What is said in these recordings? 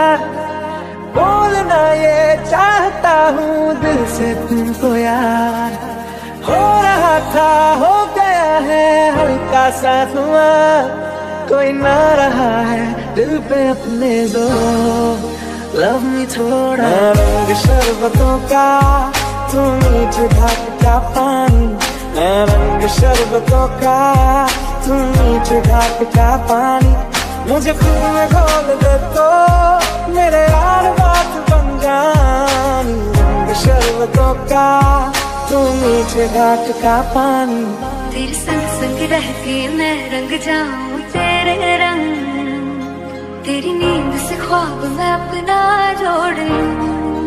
बोलना ये चाहता हूँ दिल से तुमको यार। हो रहा था हो गया है हल्का सा धुआं, कोई ना रहा है दिल पे अपने जोर। लव मी थोड़ा रंग शरबतों का तू मीठ घाट का पानी, मैं रंग शरबतों का तू मीठ घाट का पानी। मुझे खुद में घोल दे तो मेरे यार बात बन जानी। रंग शरबतों का तू मीठ घाट का पानी। तेरे संग संग रह के मैं रंग जाऊं तेरे रंग, तेरी नींद से ख्वाब मैं अपना जोड़ लूं।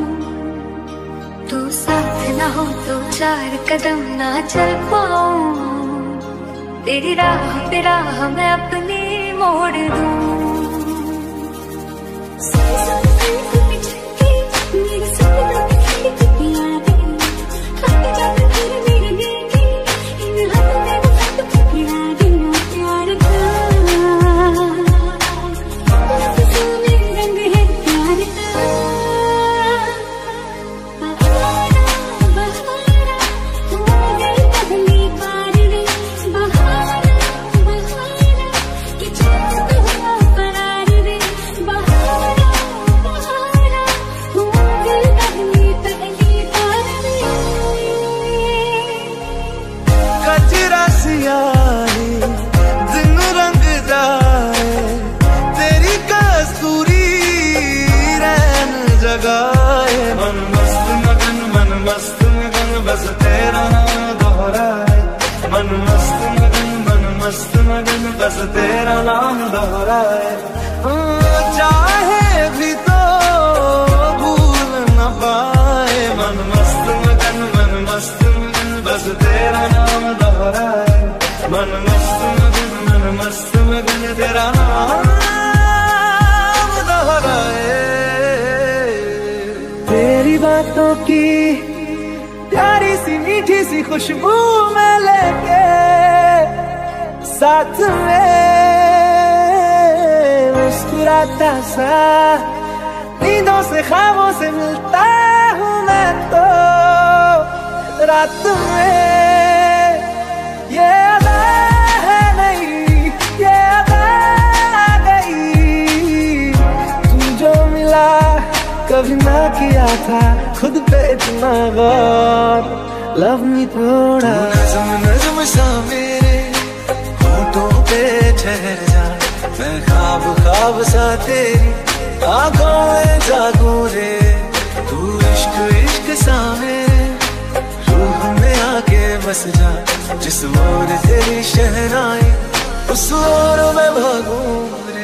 तू साथ ना हो तो 4 कदम ना चल पाऊं, तेरी राह पे राह मैं अपनी मोड़ दूं। बस तेरा नाम दोहराए मन मस्त मगन बस तेरा नाम दोहराए। चाहे भी तो भूल न पाए मन मस्त मगन बस तेरा नाम दोहराए। मन मस्त मगन तेरा नाम दोहराए। तेरी बातों की प्यारी सी मीठी सी खुशबू में लेके साथ में मुस्कुराता सा नींदों से ख्वाबों से मिलता हूँ मैं तो रात में। ये अदा है नहीं ये अदा आ गई, तू जो मिला कभी ना किया था खुद पे इतना गौर। लव मी थोड़ा नज़्म सा मेरे होठों पे ठहर जा, मैं ख्वाब सा तेरी आंखों में जागूं रे। तू इश्क सा मेरे रूह में आके बस जा, जिस ओर तेरी शहनाई उस ओर मैं भागूं रे।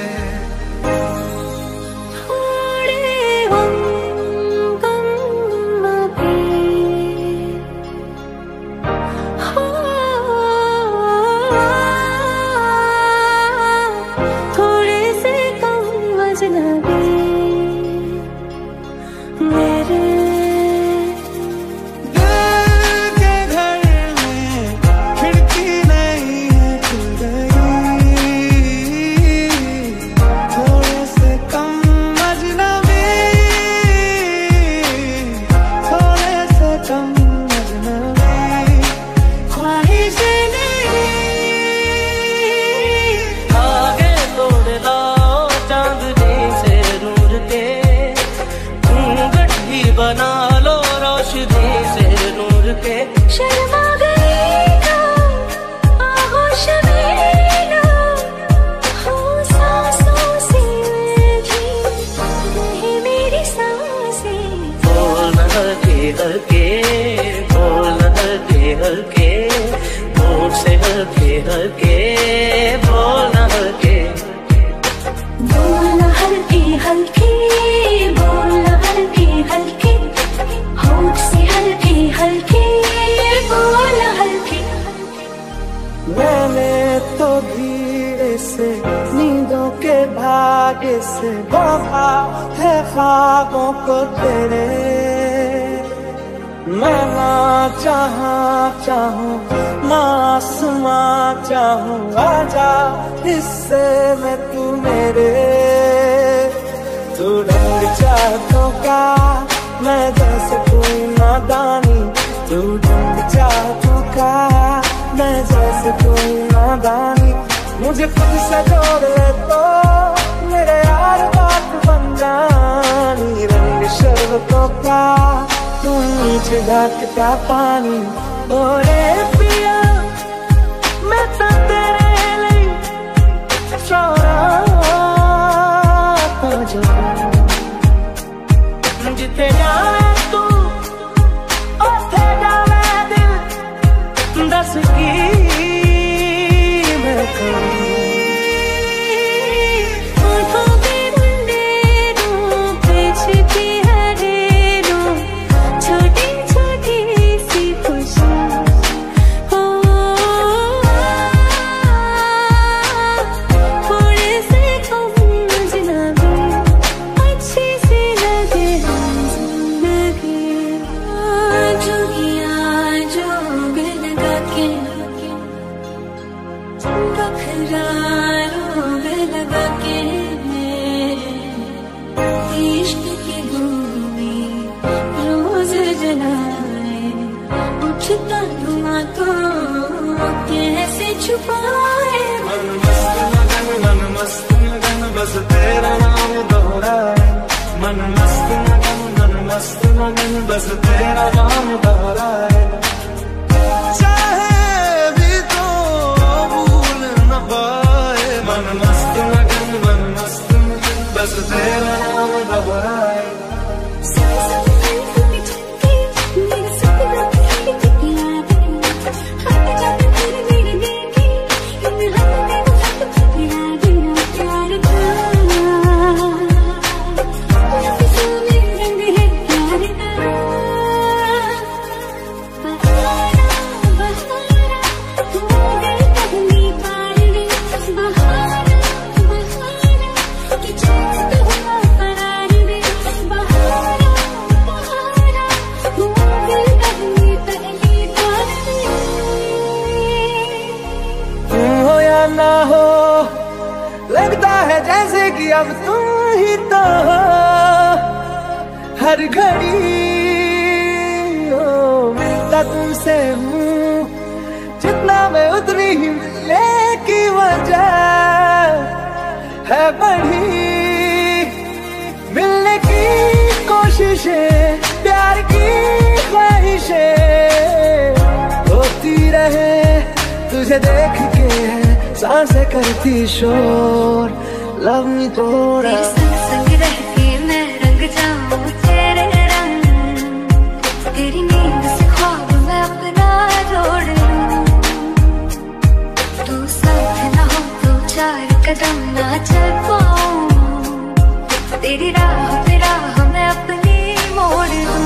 बना लो रोशनी से नूर के। शर्मा गई तो आगोश में लो, हो सांसों से उलझी रहे मेरी सांसें। बोल हल्के हल्के बोल हल्के हल्के मुँह से हल्के हल्के बोल हल्के बोल हल्के हल्के बोल हल्के हल्के होठ से हल्के हल्के बोल हल्के। मैंने तो धीरे से नींदों के भागे से बांधा है ख्वाबों को तेरे। मैं ना चाहूँ ना आसमां चाहूँ, आजा हिस्से में तू मेरे। तू रंग चाहतों का, मैं जैसे कोई नादानी। तू रंग चाहतों का, मैं जैसे कोई नादानी। मुझे खुद से जोड़ ले तो मेरे यार बात बन जानी। रंग शर्बतों का, तू नीचे घाटता पानी। ओरे पिया मैं तो तेरे लिए सोना जो जिथे जावे तू उथे जावे दिल। दस की मैं करूं छुपाए। मन मस्त लगन बस तेरा नाम दोहराए। मन मस्त लगन बस तेरा नाम दोहराए। चाहे भी तो भूल न पाए। मन मस्त लगन बस तेरा नाम दोहराए। ना हो लगता है जैसे कि अब तुम ही तो हो हर घड़ी। मिलता तुमसे हूँ जितना मैं उतनी ही मिलने की वजह है बढ़ी। मिलने की कोशिशें प्यार की ख्वाहिशें होती रहे। तुझे देख के सांसें करती शोर लव मी थोड़ा। संग रह के मैं रंग जाऊं तेरे रंग। तेरी नींद से ख्वाब मैं अपना जोड़ लूं। तू साथ ना हो तो चार कदम ना चल पाऊं। तेरी राह पे राह मैं अपनी मोड़ लूं।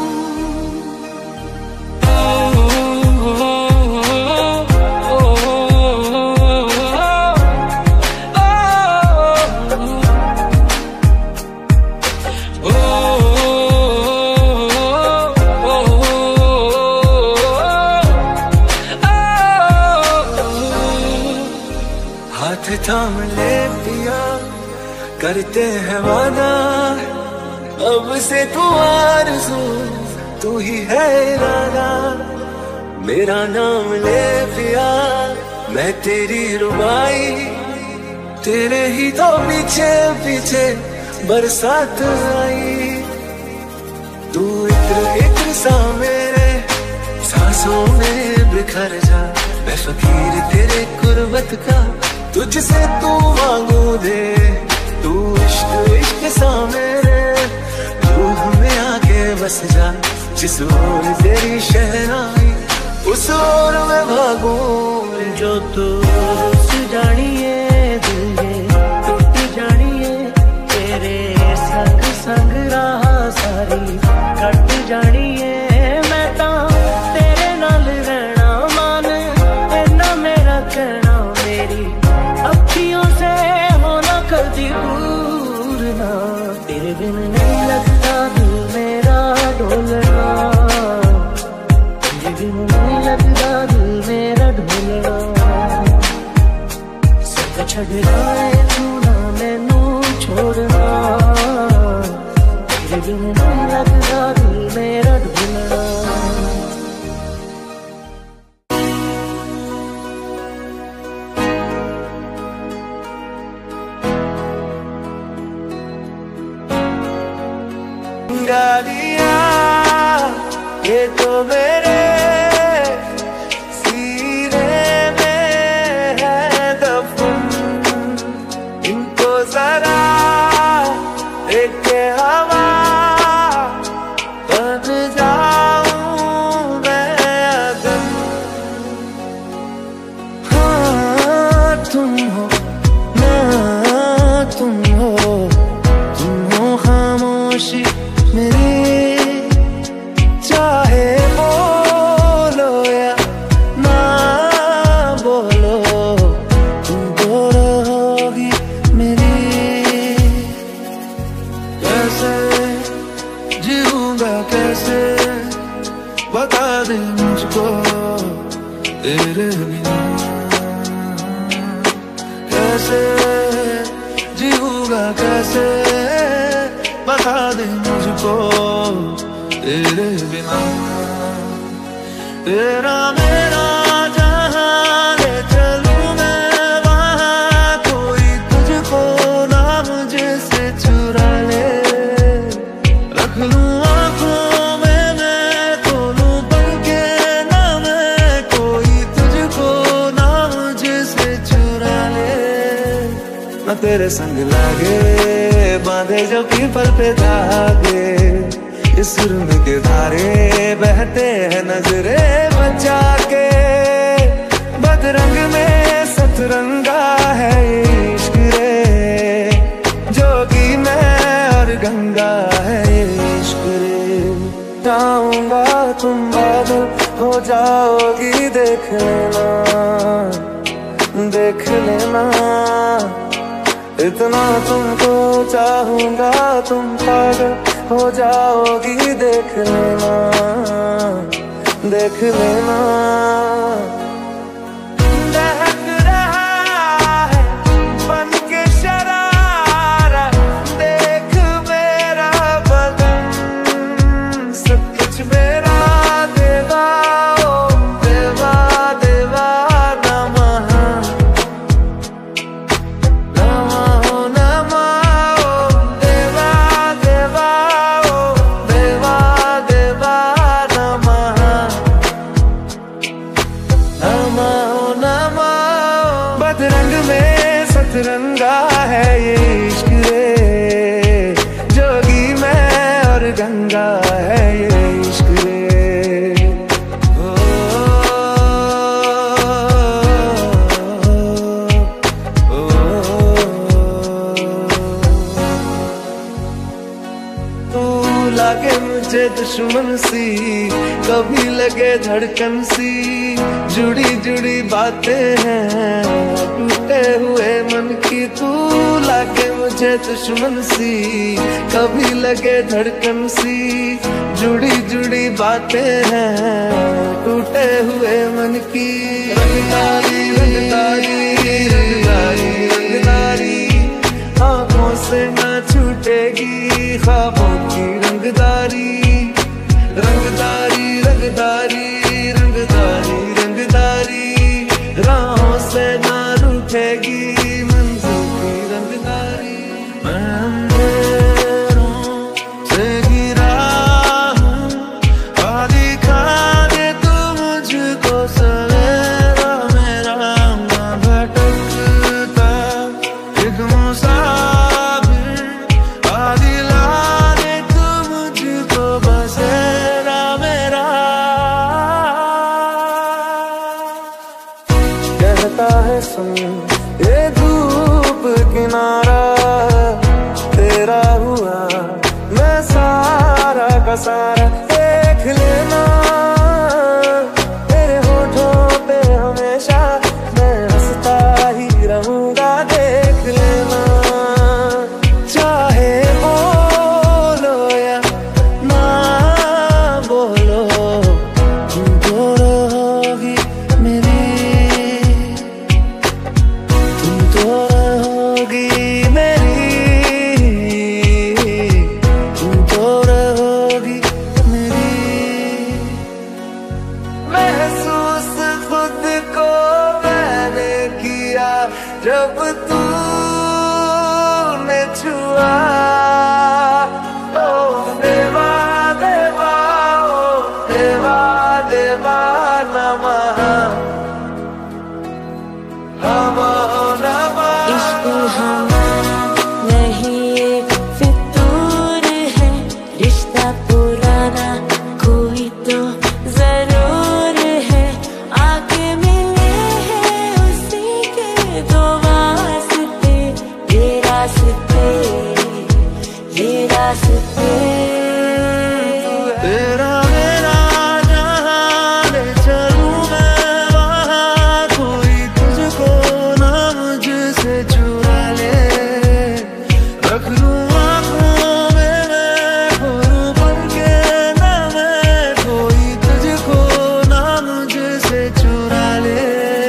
हाथ थाम ले पिया करते हैं वादा। अब से तू आरज़ू तू ही है इरादा। मेरा नाम ले पिया मैं तेरी रुबाई। तेरे ही तो पीछे पीछे बरसात आई। तू इत्र सा मेरे सांसों में बिखर जा। मैं फकीर तेरे कुर्बत का तुझसे तू मांगू दे। तू इश्क सा मेरे रूह में आके बस जा। जिस ओर तेरी शहनाई उस ओर मैं भागूं। जो तू जानिए दिल ये टूट जानिए। तेरे संग संग राह सारी कट जानिए। मैं तो तेरे नाल रहना मान इन्ना मेरा कहना। मेरी अखियों से होना कभी दूर ना। तेरे बिन नहीं लगता दिल मेरा डोलना। तेरे बिन नहीं लगता दिल मेरा ढोलना। सब छड़ जाए तू ना मैनू छोड़ना। जुगनू लगदा दिल मेरा ढूंढना। गालियां ये तो मेरे सीने में है दफन, इनको जरा देख हवा बन जाऊं मैं अदम। हाँ तुम हो ना तुम हो खामोशी मेरी, चाहे बोलो या ना बोलो तुम तो रहोगी मेरी। कैसे जीऊंगा कैसे बता दे मुझको तेरे बिना, कैसे जीऊंगा कैसे बता दे मुझको तेरे बिना। तेरा मेरा जहां ले चलूं मैं वहां, कोई तुझको ना मुझसे चुरा ले। रख लूं आँखों में मैं खोलूं बन के ना मैं, कोई तुझको ना मुझसे चुरा ले। ना तेरे संग लागे बांधे जो पीपल पे धागे, इस सुरंग के धारे बहते हैं नजरे बचा के। बदरंग में सतरंगा है इश्क रे, जोगी मैं और गंगा है इश्क रे। जाऊंगा तुम बादल हो जाओगी देख लेना, देख लेना। इतना तुमको चाहूंगा तुम पागल हो जाओगी देख लेना, देख लेना। दहक रहा है बन के शरारा, देख मेरा बदन सब कुछ मेरा देवा ओ देवा देवा नमः। सतरंगा है ये इश्क रे, जोगी मैं और गंगा है ये इश्क रे। ओ, ओ, तू लागे मुझे दुश्मन सी, कभी लगे धड़कन सी। जुड़ी जुड़ी बातें हैं टूटे हुए मन की, तू लागे मुझे दुश्मन सी, कभी लगे धड़कन सी। जुड़ी जुड़ी बातें हैं टूटे हुए मन की। रंगदारी रंगदारी रंगदारी रंगदारी, आँखों से ना छूटेगी ख्वाबों की रंगदारी। रंगदारी रंगदारी रंगदारी रंगदारी, राहों से ना रूठेगी मंजिल की रंगदारी। मैं अंधेरों से गिरा हूँ, आ दिखा दे तू मुझको सवेरा मेरा। मैं भटकता एक मुसाफिर, आ दिला दे तू मुझको बसेरा मेरा। तेरा मेरा जहां ले चलूं मैं वहां, कोई तुझको ना मुझसे चुरा ले। रख लूं आँखों में मैं खोलूं भर के ना मैं, कोई तुझको ना मुझसे चुरा ले।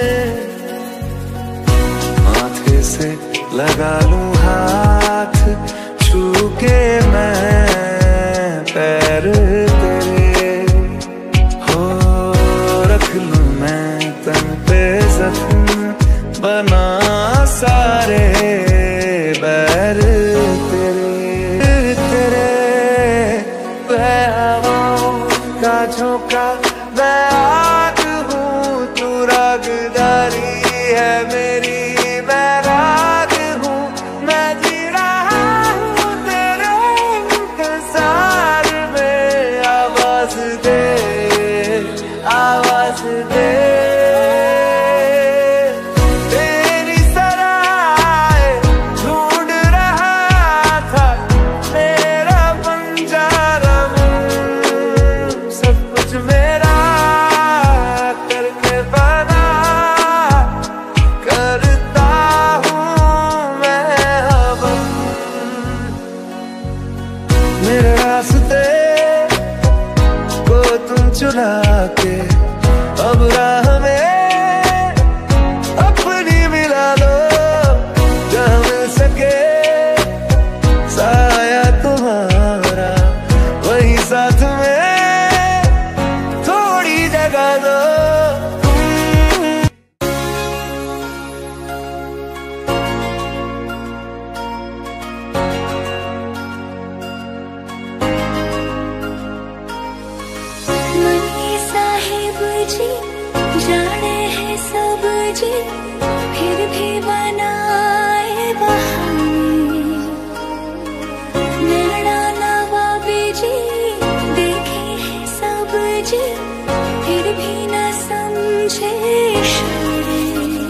माथे से लगा लूं हाथ छू के मैं पैर तेरे, हो रख लूं मैं तन पे जख्म बना सारे बैर तेरे। तेरे मैं हवाओं का झोंका, मैं आग हूँ तू रागदारी है मेरी, मैं राग हूँ मैं जी रहा हूँ तेरे इंतजार में। आवाज दे आवाज दे, तेरी सराय ढूंढ रहा था मेरा बंजारा हूँ, सब कुछ मेरा करके बना करता हूँ मैं हवस। मेरे रास्ते को तुम चुरा के अब राह में अपनी मिला लो, जहाँ मिल सके साया तुम्हारा वही साथ में थोड़ी जगह दो। मनी साहिब जी जाने हैं सब जी, फिर भी बनाए बहाने। नैना नवाबी जी देखे हैं सब जी, फिर भी न समझे इशारे।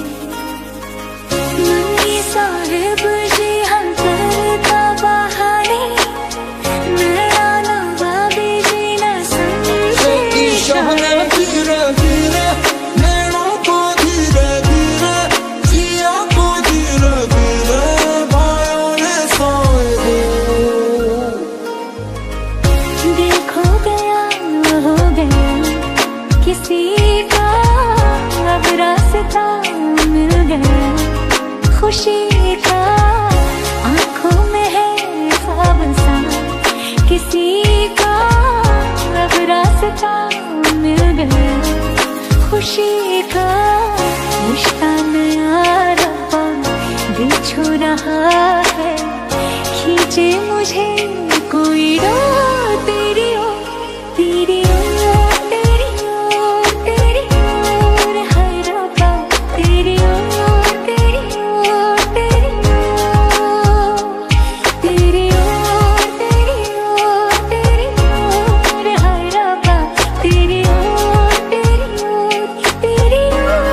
मनी साहिब जी हम चलता बहाने, नैना नवाबी जी न समझे इशारे। धीरे धीरे नैनों को धीरे धीरे, जिया को धीरे धीरे भाइयों ने सोए दो। देखो गया हो गया किसी का अब रास्ता मिल गया, खुशी का आंखों में है ख्वाब सा, किसी का अब रास्ता मिल गया, खुशी का रिश्ता नया रब्बा दिल छू रहा है, खींचे मुझे कोई राह तेरी ओर, तेरी ओर, तेरी ओर, तेरी ओर है रब्बा, तेरी ओर, तेरी ओर, तेरी ओर, तेरी ओर, तेरी ओर, तेरी ओर है रब्बा, तेरी ओर, तेरी ओर, तेरी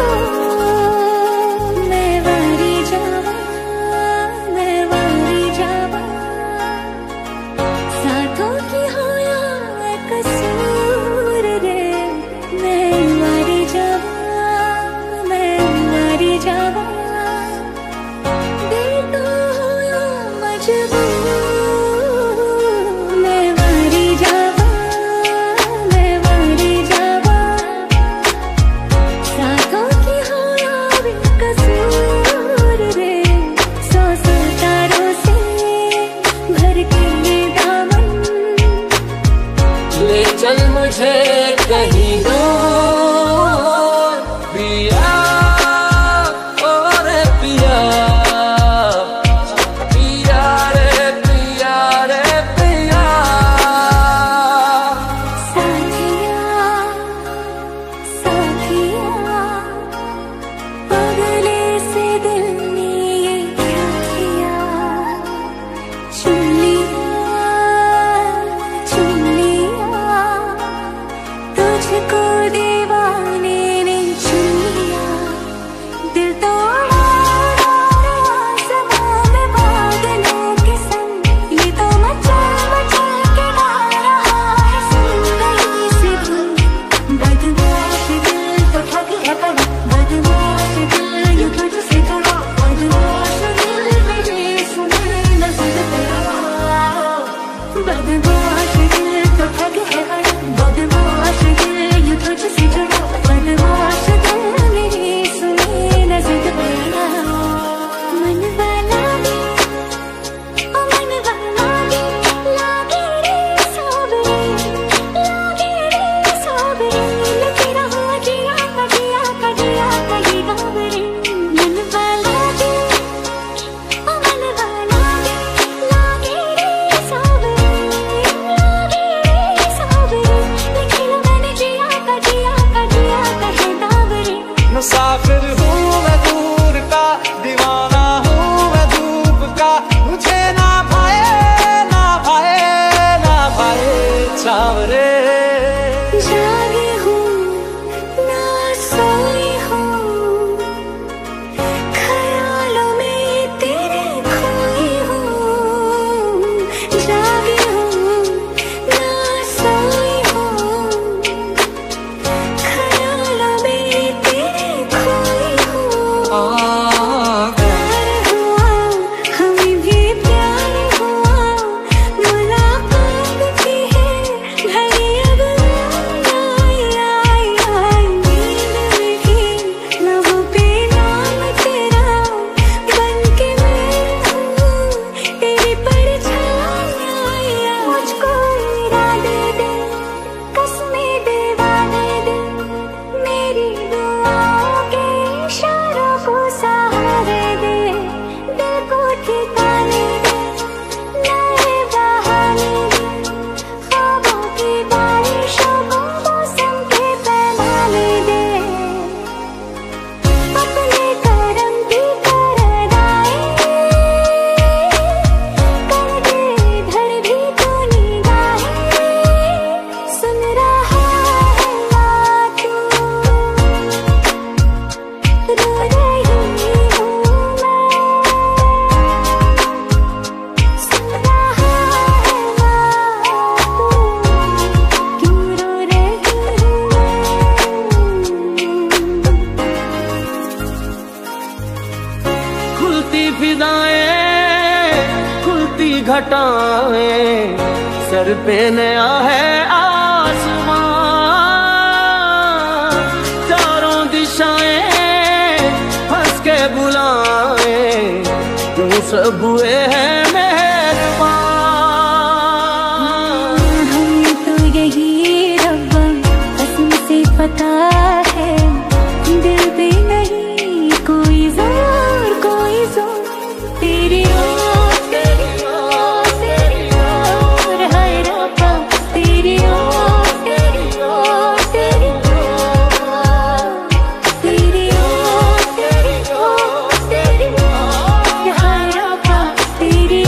ओर। मैं वारी जावा, मैं वारी जावा, साथों की हो या कसूर रे। मैं वारी जावा, मैं वारी जावा, बेटो हो या मजबूर। मैं वारी जावा, मैं वारी जावा, साथों की हो या बेकसूर रे। सौ सौ तारों से भर के ये दामन, ले चल मुझे कहीं दूर पिया, और पिया पिया रे पिया रे पिया। साथिया साथिया, पगले से दिल ने ये क्या किया, चुन लिया चुन लिया, बदमाश दिल तो ठग है बड़ा, बदमाश दिल यूं तुझसे जुड़ा, बदमाश दिल मेरी सुनी न जिद बड़ा। मन वाला भी ओ मन वाला भी लागे रे सावरे, लागे रे सावरे, लेके रहा जिया का जिया का जिया का ये गावरे। मन वाला भी ओ मन वाला भी लागे रे सावरे, लागे रे सावरे, लेके मैंने जिया का जिया का जिया का ये गावरे। मुसाफिर हूँ मैं दूर का, दीवाना हूँ मैं धूप का, मुझे ना भाए ना भाए ना भाए सावरे। जागी हूँ ना सोई हूँ, ख्यालों में तेरे खोई हूँ। जागी हूँ ना सोई हूँ, ख्यालों में तेरे खोई हूँ। प्यार हुआ हमें भी प्यार हुआ, मुलाकात की है घड़ी अब आई आई आई। नींद में भी लबों पे नाम तेरा, बन के मैं हूँ तेरी परछाई। मुझको इरादे दे, कसमें दीवाने दे, मेरी दुआओं के इशारों को सहारे दे। दिल को ठिकाने दे, नए बहाने दे, ख्वाबों की बारिशों को मौसम के पैमाने दे। अपने करम की कर अदाएं कर दे, इधर भी तो निगाहें सुन रहा है ना तू, रो रही हूँ मैं, सुन रहा है ना तू, क्यों रो रही हूँ मैं। खुलती फिजाएं, खुलती घटाएं, सर पे नया है आसमां, चारों दिशाएं हंस के बुलाएं, तुम सब हुए हैं मेहरबान। हमें तो यही रब्बा कसम से पता है, दिल पे नहीं कोई जोर कोई जोर, तेरी ओर तेरी ओर तेरी ओर, हाय रब्बा तेरी ओर तेरी ओर तेरी ओर, तेरी ओर तेरी ओर तेरी ओर, हाय रब्बा तेरी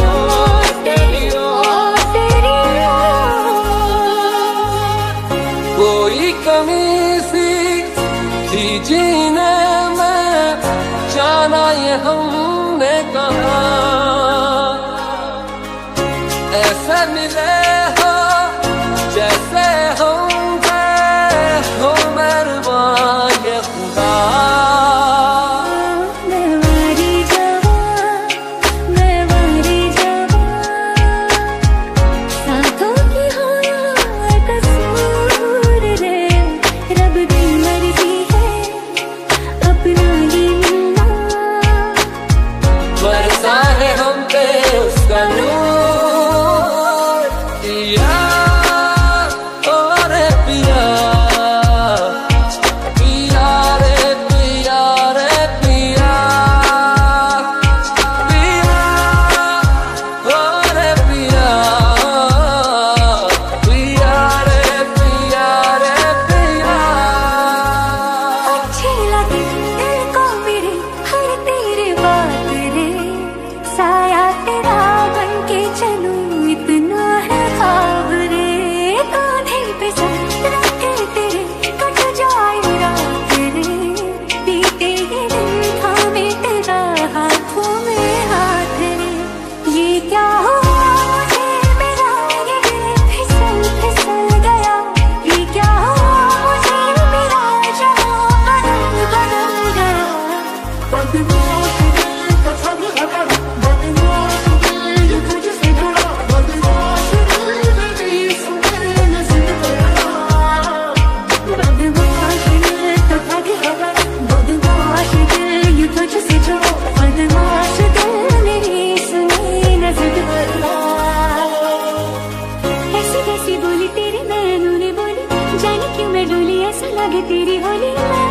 रंग तेरी होली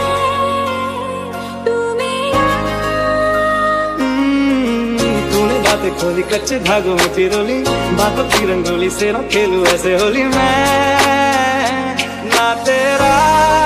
तू मेरा। तूने बातें खोली कच्चे धागों में पिरोली, बातों की रंगोली से ना खेलूं ऐसे होली मैं ना तेरा।